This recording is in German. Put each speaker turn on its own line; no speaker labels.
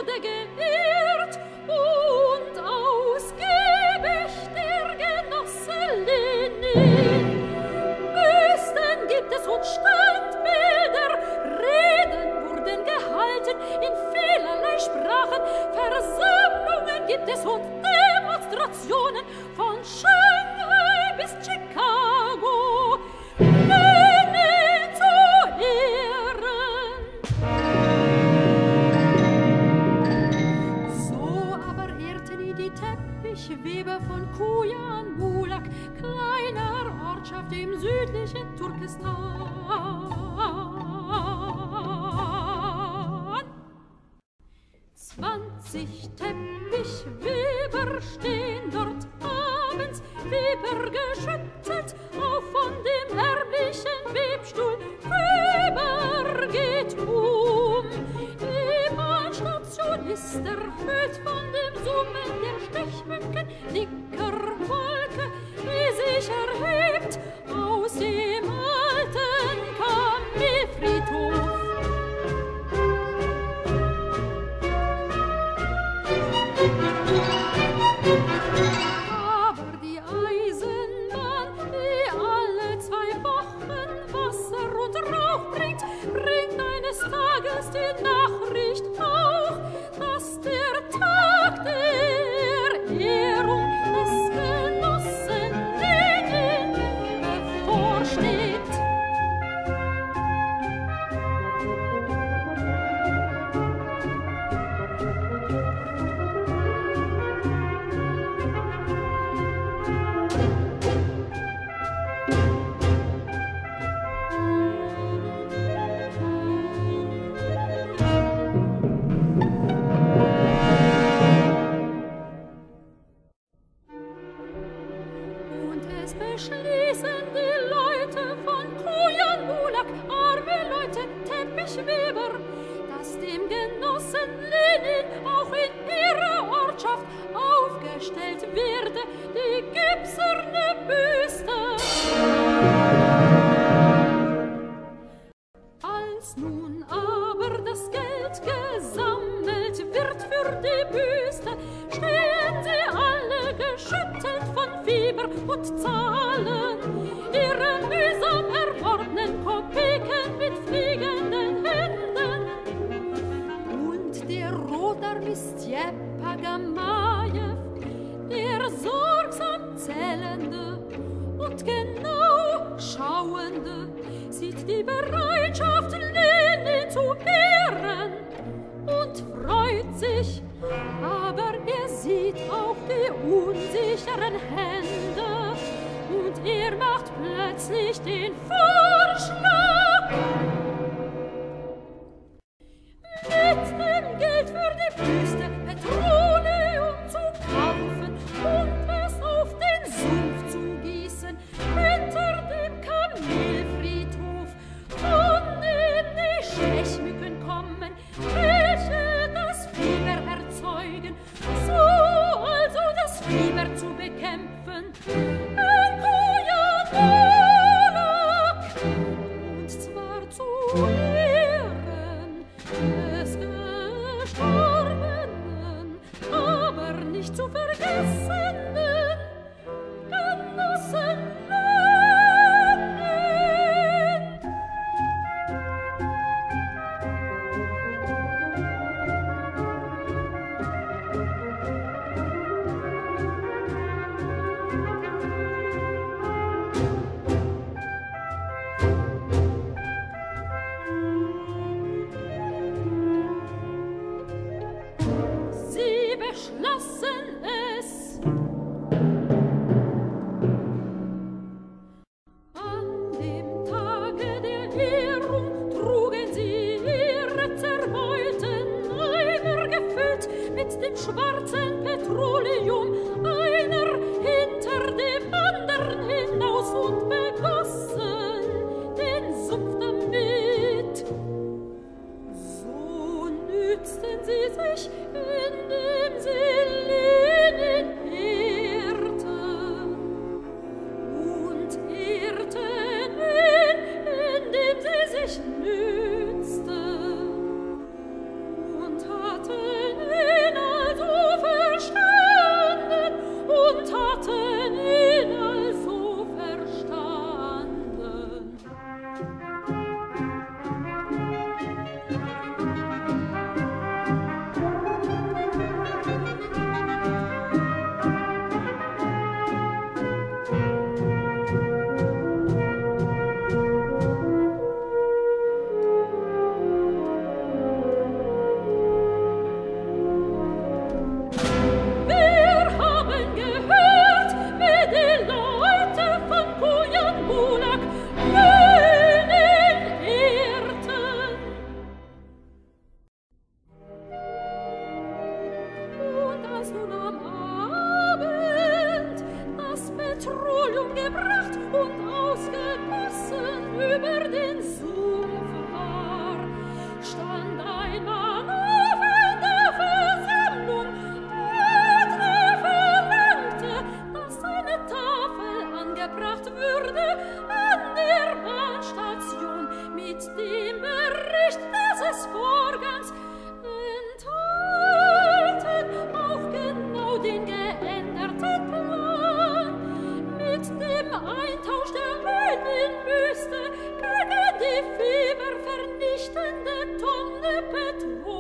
Erde geehrt und ausgiebig der Genosse Lenin. Büsten gibt es und Standbilder, Reden wurden gehalten in vielerlei Sprachen, Versammlungen gibt es und Demonstrationen von Shanghai bis Chicago. Lenin zu Ehren. So aber ehrten die Teppichweber von Kujan Mulak, kleiner Ortschaft im südlichen Turkestan. 20 Teppichweber stehen dort abends, Weber geschüttelt auf von dem erblichen Webstuhl. Weber geht Die Bahnstation ist erfüllt von dem Summen der Stechmücken, dicker Wolke, die sich erhebt aus dem alten Kamelfriedhof. Aber die Eisenbahn, die alle 2 Wochen Wasser und Rauch bringt, bringt eines Tages die Nachricht auch, dass der Tag der Ehrung des Genossen Lenin bevorsteht. Beschließen die Leute von Kujan Mulak, arme Leute, Teppichweber, dass dem Genossen Lenin auch in ihrer Ortschaft aufgestellt werde die gipserne Büste. Als nun aber das Geld gesammelt wird für die Büste, stehen sie alle geschüttelt von Fieber und zahlen ihre mühsam erworbenen Kopeken mit fliegenden Händen. Und der Rotarmist Stjepa Gamajew, der sorgsam Zählende und genau Schauende, sieht die Bereitschaft, Lenin zu ehren und freut sich, aber er sieht auch die unsicheren Hände und er macht plötzlich den Vorschlag, mit dem Geld für die Büste Petroleum zu kaufen und es auf den Sumpf zu gießen hinter dem Kamelfriedhof, von dem die Stechmücken kommen, welche das Fieber erzeugen, so also das Fieber zu bekämpfen. In Kujan Mulak, und zwar zu Ehren des Gestorbenen, aber nicht zu vergessenen Genossen Lenin. Sie beschlossen es. An dem Tage der Ehrung trugen sie ihre zerbeulten Eimer gefüllt mit dem schwarzen Petroleum, einer hinter dem anderen hinaus und begossen den Sumpf damit. So nützten sie sich, indem sie Lenin ehrten, und ehrten ihn, indem sie sich nützten, und hatten und ausgegossen über den Sumpf war, stand ein Mann auf in der Versammlung und er verlangte, dass eine Tafel angebracht würde an der Bahnstation mit dem Bericht dieses Vorgangs, enthalten auch genau den geänderten Plan mit dem Eintausch der Leichenbüste gegen die fiebervernichtende Tonne Petrol.